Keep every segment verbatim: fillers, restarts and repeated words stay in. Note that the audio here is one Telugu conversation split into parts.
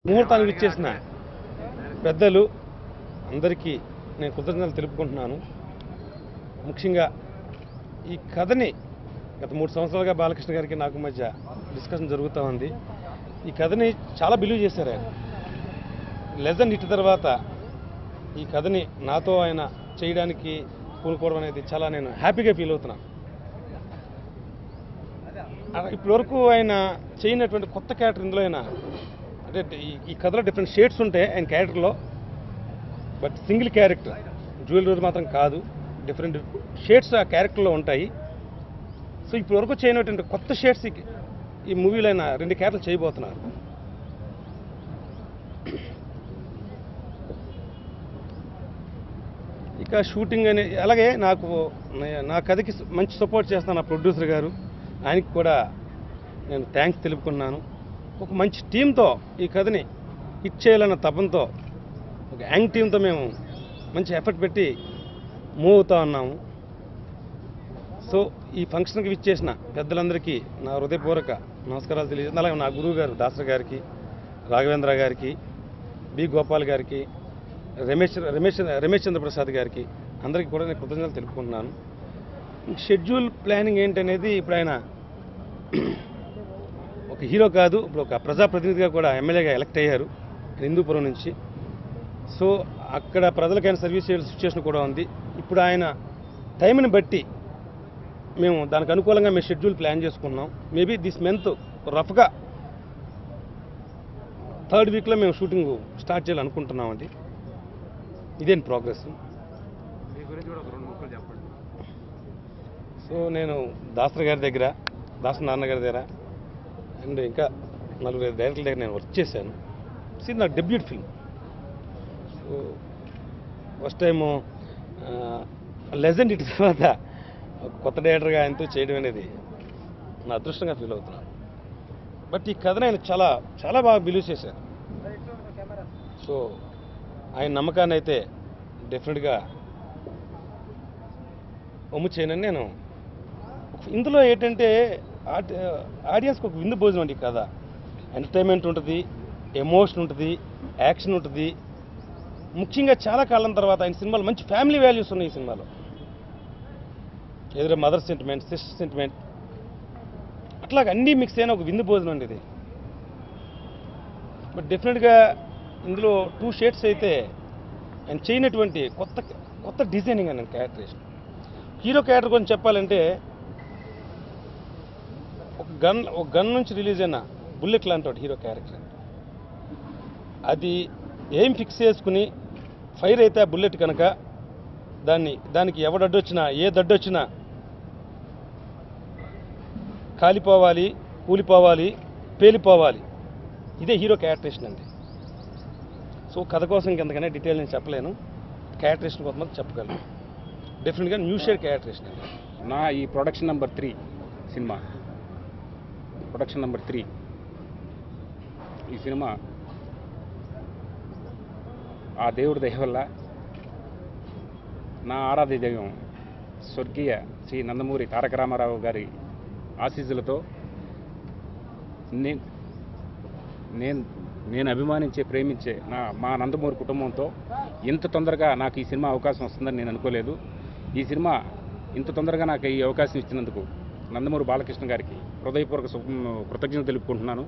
ముహూర్తానికి ఇచ్చేసిన పెద్దలు అందరికీ నేను కృతజ్ఞతలు తెలుపుకుంటున్నాను. ముఖ్యంగా ఈ కథని గత మూడు సంవత్సరాలుగా బాలకృష్ణ గారికి నాకు మధ్య డిస్కషన్ జరుగుతూ ఉంది. ఈ కథని చాలా బిలీవ్ చేశారు ఆయన. లెజెండ్ హిట్ తర్వాత ఈ కథని నాతో ఆయన చేయడానికి పూనుకోవడం అనేది చాలా నేను హ్యాపీగా ఫీల్ అవుతున్నాను. ఇప్పటివరకు ఆయన చేయనటువంటి కొత్త క్యారెక్టర్ ఇందులో అయినా అంటే ఈ కథలో డిఫరెంట్ షేడ్స్ ఉంటాయి ఆయన క్యారెక్టర్లో, బట్ సింగిల్ క్యారెక్టర్ జ్యువెలరీ మాత్రం కాదు, డిఫరెంట్ షేడ్స్ ఆ క్యారెక్టర్లో ఉంటాయి. సో ఇప్పటివరకు చేయనటువంటి కొత్త షేడ్స్ ఈ మూవీలో అయినా రెండు క్యారెక్టర్లు చేయబోతున్నారు. ఇక షూటింగ్ అనే అలాగే నాకు నా కథకి మంచి సపోర్ట్ చేస్తాను నా ప్రొడ్యూసర్ గారు, ఆయనకి కూడా నేను థ్యాంక్స్ తెలుపుకున్నాను. ఒక మంచి టీంతో ఈ కథని హిట్ చేయాలన్న తపంతో ఒక యాంగ్ టీంతో మేము మంచి ఎఫర్ట్ పెట్టి మూవ్ అవుతా ఉన్నాము. సో ఈ ఫంక్షన్కి విచ్చేసిన పెద్దలందరికీ నా హృదయపూర్వక నమస్కారాలు తెలియజేస్తాను. అలాగే నా గురువు గారు దాసరి గారికి, రాఘవేంద్ర గారికి, బి గోపాల్ గారికి, రమేష్ రమేష్ రమేష్ చంద్ర ప్రసాద్ గారికి అందరికీ కూడా నేను కృతజ్ఞతలు తెలుపుకుంటున్నాను. షెడ్యూల్ ప్లానింగ్ ఏంటనేది ఇప్పుడు ఆయన ఒక హీరో కాదు, ఇప్పుడు ఒక ప్రజాప్రతినిధిగా కూడా ఎమ్మెల్యేగా ఎలక్ట్ అయ్యారు హిందూపురం నుంచి. సో అక్కడ ప్రజలకైనా సర్వీస్ చేయాల్సిన సిచ్యువేషన్ కూడా ఉంది. ఇప్పుడు ఆయన టైంని బట్టి మేము దానికి అనుకూలంగా మేము షెడ్యూల్ ప్లాన్ చేసుకున్నాం. మేబీ దిస్ మంత్ రఫ్గా థర్డ్ వీక్లో మేము షూటింగ్ స్టార్ట్ చేయాలనుకుంటున్నామండి. ఇదేం ప్రోగ్రెస్. సో నేను దాసరి గారి దగ్గర, దాసరి నాన్న గారి దగ్గర అండ్ ఇంకా నలుగురు డైరెక్టర్ల దగ్గర నేను వర్క్ చేశాను. ఇది నా debut film. So first time legend ఇటు తర్వాత కొత్త డైరెక్టర్గా ఆయనతో చేయడం అనేది నా అదృష్టంగా ఫీల్ అవుతున్నాను. బట్ ఈ కథను ఆయన చాలా చాలా బాగా బిలీవ్ చేశారు. సో ఆయన నమ్మకాన్ని అయితే డెఫినెట్గా ఒమ్ము చేయనని నేను. ఇందులో ఏంటంటే ఆడియన్స్కి ఒక విందు భోజనం అండి. కథ ఎంటర్టైన్మెంట్ ఉంటుంది, ఎమోషన్ ఉంటుంది, యాక్షన్ ఉంటుంది. ముఖ్యంగా చాలా కాలం తర్వాత ఆయన సినిమాలో మంచి ఫ్యామిలీ వాల్యూస్ ఉన్నాయి. ఈ సినిమాలో ఏదైనా మదర్ సెంటిమెంట్, సిస్టర్ సెంటిమెంట్, అట్లాగే అన్నీ మిక్స్ అయిన ఒక విందు భోజనం అండి ఇది. బట్ డెఫినెట్గా ఇందులో టూ షేడ్స్ అయితే ఆయన చేయనటువంటి కొత్త కొత్త డిజైనింగ్ అని క్యారెక్టరేషన్. హీరో క్యారెక్టర్ గురించి చెప్పాలంటే ఒక గన్ ఒక గన్ నుంచి రిలీజ్ అయిన బుల్లెట్ లాంటి హీరో క్యారెక్టర్. అది ఏం ఫిక్స్ చేసుకుని ఫైర్ అయితే ఆ బుల్లెట్ కనుక దాన్ని దానికి ఎవడడ్డొచ్చినా ఏ దడ్డొచ్చినా కాలిపోవాలి, కూలిపోవాలి, పేలిపోవాలి. ఇదే హీరో క్యారెక్టరేషన్ అండి. సో కథ కోసం ఇంకెంతకైనా డీటెయిల్ నేను చెప్పలేను. క్యారెక్టరేషన్ కోసం చెప్పగలను. డెఫినెట్గా న్యూ షేర్ క్యారెక్టరేషన్ అండి. నా ఈ ప్రొడక్షన్ నెంబర్ త్రీ సినిమా ప్రొడక్షన్ నెంబర్ త్రీ ఈ సినిమా ఆ దేవుడి దయ వల్ల నా ఆరాధ్య దైవం స్వర్గీయ శ్రీ నందమూరి తారక రామారావు గారి ఆశీస్సులతో నేను నేను నేను అభిమానించే ప్రేమించే నా మా నందమూరి కుటుంబంతో ఇంత తొందరగా నాకు ఈ సినిమా అవకాశం వస్తుందని నేను అనుకోలేదు. ఈ సినిమా ఇంత తొందరగా నాకు ఈ అవకాశం ఇచ్చినందుకు నందమూరి బాలకృష్ణ గారికి హృదయపూర్వక కృతజ్ఞతలు తెలుపుకుంటున్నాను.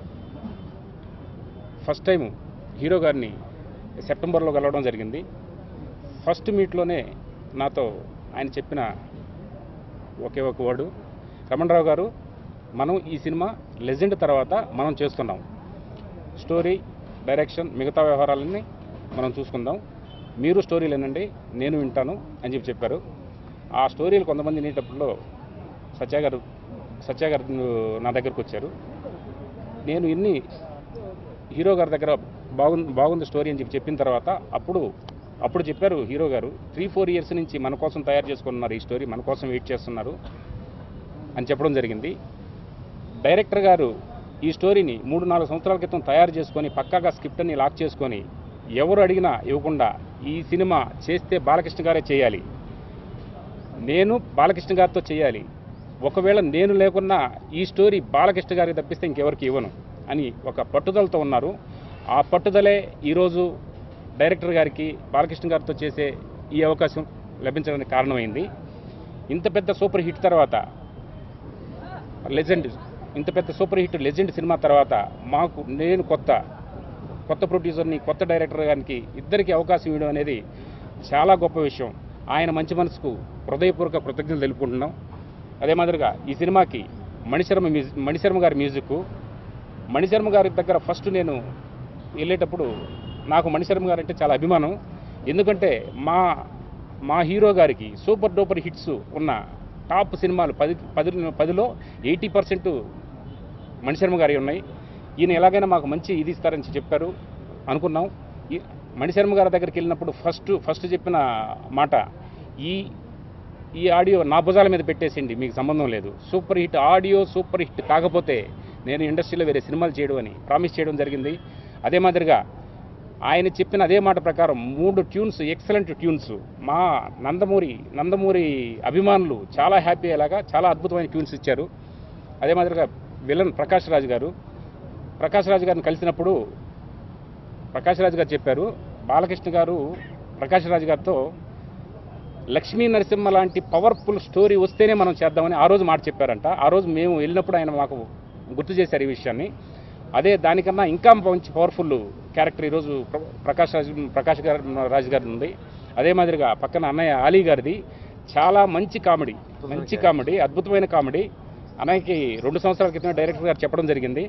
ఫస్ట్ టైం హీరో గారిని సెప్టెంబర్లో కలవడం జరిగింది. ఫస్ట్ మీట్లోనే నాతో ఆయన చెప్పిన ఒకే ఒక వర్డు, రమణరావు గారు, మనం ఈ సినిమా లెజెండ్ తర్వాత మనం చేస్తున్నాం. స్టోరీ, డైరెక్షన్, మిగతా వ్యవహారాలన్నీ మనం చూసుకుందాం. మీరు స్టోరీలు వినండి, నేను వింటాను అని చెప్పి చెప్పారు. ఆ స్టోరీలు కొంతమంది వినేటప్పుడు సత్య గారు సత్య గారు నా దగ్గరకు వచ్చారు. నేను ఇన్ని హీరో గారి దగ్గర బాగుంది బాగుంది స్టోరీ అని చెప్పి చెప్పిన తర్వాత అప్పుడు అప్పుడు చెప్పారు హీరో గారు, త్రీ ఫోర్ ఇయర్స్ నుంచి మన కోసం తయారు చేసుకున్నారు, ఈ స్టోరీ మన కోసం వెయిట్ చేస్తున్నారు అని చెప్పడం జరిగింది. డైరెక్టర్ గారు ఈ స్టోరీని మూడు నాలుగు సంవత్సరాల క్రితం తయారు చేసుకొని పక్కాగా స్క్రిప్ట్ని లాక్ చేసుకొని ఎవరు అడిగినా ఇవ్వకుండా ఈ సినిమా చేస్తే బాలకృష్ణ గారే చేయాలి, నేను బాలకృష్ణ గారితో చేయాలి, ఒకవేళ నేను లేకున్నా ఈ స్టోరీ బాలకృష్ణ గారికి తప్పిస్తే ఇంకెవరికి ఇవ్వను అని ఒక పట్టుదలతో ఉన్నారు. ఆ పట్టుదలే ఈరోజు డైరెక్టర్ గారికి బాలకృష్ణ గారితో చేసే ఈ అవకాశం లభించడానికి కారణమైంది. ఇంత పెద్ద సూపర్ హిట్ తర్వాత లెజెండ్ ఇంత పెద్ద సూపర్ హిట్ లెజెండ్ సినిమా తర్వాత మాకు నేను కొత్త కొత్త ప్రొడ్యూసర్ని కొత్త డైరెక్టర్ గారికి ఇద్దరికి అవకాశం ఇవ్వడం అనేది చాలా గొప్ప విషయం. ఆయన మంచి మనసుకు హృదయపూర్వక కృతజ్ఞతలు తెలుపుకుంటున్నాం. అదే మాదిరిగా ఈ సినిమాకి మణిశర్మ మ్యూజిక్ మణిశర్మ గారి మ్యూజిక్ మణిశర్మ గారి దగ్గర ఫస్ట్ నేను వెళ్ళేటప్పుడు నాకు మణిశర్మ గారు అంటే చాలా అభిమానం. ఎందుకంటే మా మా హీరో గారికి సూపర్ డూపర్ హిట్స్ ఉన్న టాప్ సినిమాలు పది పది పదిలో ఎయిటీ పర్సెంట్ మణిశర్మ గారి ఉన్నాయి. ఈయన ఎలాగైనా మాకు మంచి ఇది ఇస్తారని చెప్పారు అనుకున్నాం. ఈ మణిశర్మ గారి దగ్గరికి వెళ్ళినప్పుడు ఫస్ట్ ఫస్ట్ చెప్పిన మాట, ఈ ఈ ఆడియో నా భుజాల మీద పెట్టేసిండి, మీకు సంబంధం లేదు. Super hit audio super hit కాకపోతే నేను ఇండస్ట్రీలో వేరే సినిమాలు చేయడం అని ప్రామిస్ చేయడం జరిగింది. అదే మాదిరిగా ఆయన చెప్పిన అదే మాట ప్రకారం మూడు ట్యూన్స్ ఎక్సలెంట్ ట్యూన్స్ మా నందమూరి నందమూరి అభిమానులు చాలా హ్యాపీ అయ్యేలాగా చాలా అద్భుతమైన ట్యూన్స్ ఇచ్చారు. అదే మాదిరిగా విలన్ ప్రకాష్ రాజ్ గారు ప్రకాష్ రాజ్ గారిని కలిసినప్పుడు ప్రకాష్ రాజ్ గారు చెప్పారు, బాలకృష్ణ గారు ప్రకాష్ రాజ్ గారితో లక్ష్మీ నరసింహ లాంటి పవర్ఫుల్ స్టోరీ వస్తేనే మనం చేద్దామని ఆ రోజు మాట చెప్పారంట. ఆ రోజు మేము వెళ్ళినప్పుడు ఆయన మాకు గుర్తు చేశారు ఈ విషయాన్ని. అదే దానికన్నా ఇంకా మంచి పవర్ఫుల్ క్యారెక్టర్ ఈరోజు ప్రకాష్ రాజ్ ప్రకాష్ గారు రాజ్ గారి ఉంది. అదే మాదిరిగా పక్కన అన్నయ్య అలీ గారిది చాలా మంచి కామెడీ మంచి కామెడీ అద్భుతమైన కామెడీ. అన్నయ్యకి రెండు సంవత్సరాల క్రితం డైరెక్టర్ గారు చెప్పడం జరిగింది,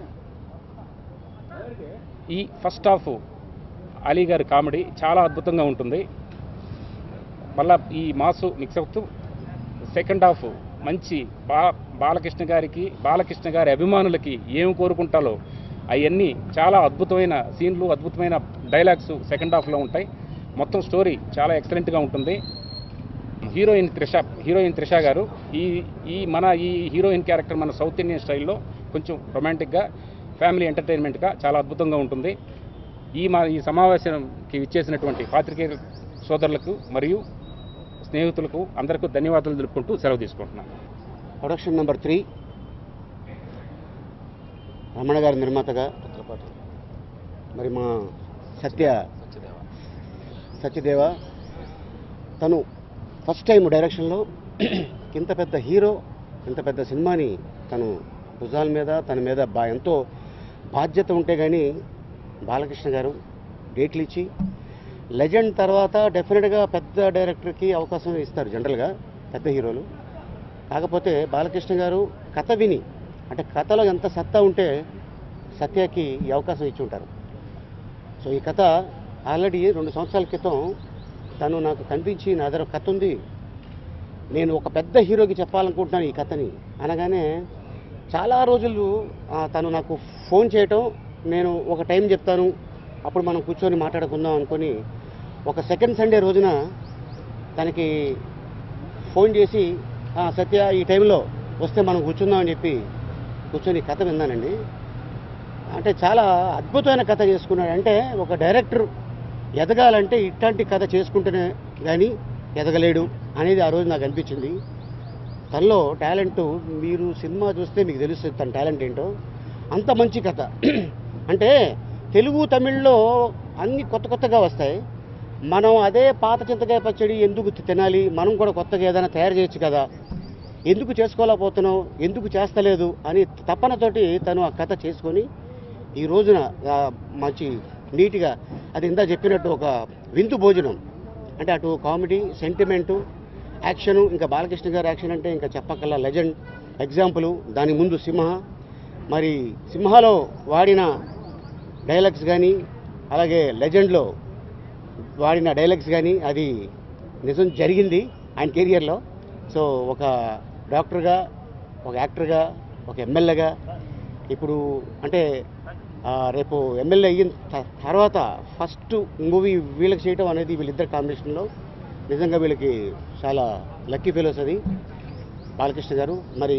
ఈ ఫస్ట్ హాఫ్ అలీ గారి కామెడీ చాలా అద్భుతంగా ఉంటుంది. మళ్ళా ఈ మాసు మిక్స్ అవుతూ సెకండ్ హాఫ్ మంచి బా బాలకృష్ణ గారికి బాలకృష్ణ గారి అభిమానులకి ఏం కోరుకుంటాలో అవన్నీ చాలా అద్భుతమైన సీన్లు అద్భుతమైన డైలాగ్స్ సెకండ్ హాఫ్లో ఉంటాయి. మొత్తం స్టోరీ చాలా ఎక్సలెంట్గా ఉంటుంది. హీరోయిన్ త్రిష హీరోయిన్ త్రిష గారు ఈ ఈ మన ఈ హీరోయిన్ క్యారెక్టర్ మన సౌత్ ఇండియన్ స్టైల్లో కొంచెం రొమాంటిక్గా ఫ్యామిలీ ఎంటర్టైన్మెంట్గా చాలా అద్భుతంగా ఉంటుంది. ఈ మా ఈ సమావేశానికి ఇచ్చేసినటువంటి పాత్రికేయ సోదరులకు మరియు స్నేహితులకు అందరికీ ధన్యవాదాలు తెలుపుకుంటూ సెలవు తీసుకుంటున్నాను. ప్రొడక్షన్ నెంబర్ త్రీ రమణ గారి నిర్మాతగా మరి మా సత్య సత్యదేవ తను ఫస్ట్ టైం డైరెక్షన్లో ఇంత పెద్ద హీరో ఇంత పెద్ద సినిమాని తను భుజాల మీద తన మీద బా ఎంతో బాధ్యత ఉంటే కానీ బాలకృష్ణ గారు డేట్లు ఇచ్చి లెజెండ్ తర్వాత డెఫినెట్గా పెద్ద డైరెక్టర్కి అవకాశం ఇస్తారు జనరల్గా పెద్ద హీరోలు. కాకపోతే బాలకృష్ణ గారు కథ విని అంటే కథలో ఎంత సత్తా ఉంటే సత్యకి ఈ అవకాశం ఇచ్చి ఉంటారు. సో ఈ కథ ఆల్రెడీ రెండు సంవత్సరాల క్రితం తను నాకు కనిపించి నా దగ్గర కథ ఉంది, నేను ఒక పెద్ద హీరోకి చెప్పాలనుకుంటున్నాను ఈ కథని అనగానే చాలా రోజులు తను నాకు ఫోన్ చేయటం, నేను ఒక టైం చెప్తాను అప్పుడు మనం కూర్చొని మాట్లాడుకుందాం అనుకొని ఒక సెకండ్ సండే రోజున తనకి ఫోన్ చేసి సత్య ఈ టైంలో వస్తే మనం కూర్చుందాం అని చెప్పి కూర్చొని కథ విన్నానండి. అంటే చాలా అద్భుతమైన కథ చేసుకున్నాడు. అంటే ఒక డైరెక్టర్ ఎదగాలంటే ఇట్లాంటి కథ చేసుకుంటేనే కానీ ఎదగలేడు అనేది ఆ రోజు నాకు అనిపించింది. తనలో టాలెంట్ మీరు సినిమా చూస్తే మీకు తెలుస్తుంది తన టాలెంట్ ఏంటో. అంత మంచి కథ. అంటే తెలుగు తమిళ్లో అన్ని కొత్త కొత్తగా వస్తాయి, మనం అదే పాత చింతకాయ పచ్చడి ఎందుకు తినాలి, మనం కూడా కొత్తగా ఏదైనా తయారు చేయొచ్చు కదా, ఎందుకు చేసుకోలేకపోతున్నావు, ఎందుకు చేస్తలేదు అని తపనతోటి తను ఆ కథ చేసుకొని ఈ రోజున మంచి నీట్గా అది ఇందా చెప్పినట్టు ఒక విందు భోజనం. అంటే అటు కామెడీ సెంటిమెంటు యాక్షను, ఇంకా బాలకృష్ణ గారి యాక్షన్ అంటే ఇంకా చెప్పకల్లా లెజెండ్ ఎగ్జాంపుల్. దాని ముందు సింహ, మరి సింహాలో వాడిన డైలాగ్స్ కానీ అలాగే లెజెండ్లో వాడిన డైలాగ్స్ కానీ అది నిజం జరిగింది ఆయన కెరియర్లో. సో ఒక డాక్టర్గా, ఒక యాక్టర్గా, ఒక ఎమ్మెల్యేగా ఇప్పుడు అంటే రేపు ఎమ్మెల్యే అయిన తర్వాత ఫస్ట్ మూవీ వీళ్ళకి చేయటం అనేది వీళ్ళిద్దరు కాంబినేషన్లో నిజంగా వీళ్ళకి చాలా లక్కీ ఫెలోస్ అది బాలకృష్ణ గారు. మరి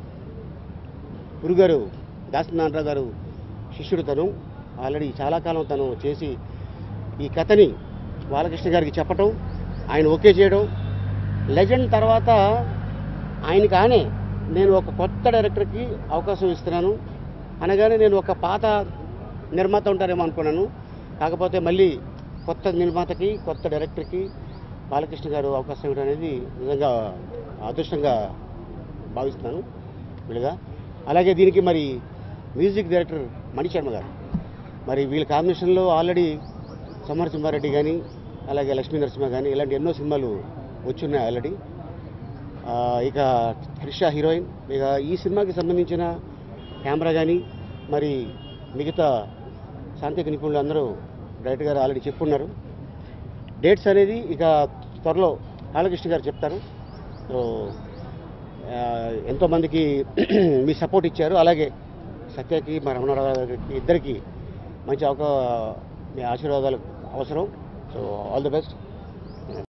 గురుగారు దాసనారాయణ గారు శిష్యుడు తను, ఆల్రెడీ చాలా కాలం తను చేసి ఈ కథని బాలకృష్ణ గారికి చెప్పటం, ఆయన ఓకే చేయడం. లెజెండ్ తర్వాత ఆయనకి ఆనే నేను ఒక కొత్త డైరెక్టర్కి అవకాశం ఇస్తున్నాను అనగానే నేను ఒక పాత నిర్మాత ఉంటారేమో అనుకున్నాను. కాకపోతే మళ్ళీ కొత్త నిర్మాతకి కొత్త డైరెక్టర్కి బాలకృష్ణ గారు అవకాశం ఇవ్వడం అనేది నిజంగా అదృష్టంగా భావిస్తున్నాను వీళ్ళుగా. అలాగే దీనికి మరి మ్యూజిక్ డైరెక్టర్ మణిశర్మ గారు, మరి వీళ్ళ కాంబినేషన్లో ఆల్రెడీ సమరసింహారెడ్డి కానీ అలాగే లక్ష్మీ నరసింహ కానీ ఇలాంటి ఎన్నో సినిమాలు వచ్చున్నాయి ఆల్రెడీ. ఇక త్రిష హీరోయిన్. ఇక ఈ సినిమాకి సంబంధించిన కెమెరా కానీ మరి మిగతా సాంకేతిక నిపుణులు అందరూ డైరెక్టర్ గారు ఆల్రెడీ చెప్పుకున్నారు. డేట్స్ అనేది ఇక త్వరలో బాలకృష్ణ గారు చెప్తారు. సో ఎంతోమందికి మీ సపోర్ట్ ఇచ్చారు. అలాగే సత్యకి మా రమణారావు గారికి ఇద్దరికి మంచి అవకా మీ ఆశీర్వాదాలు అవసరం. So all the best.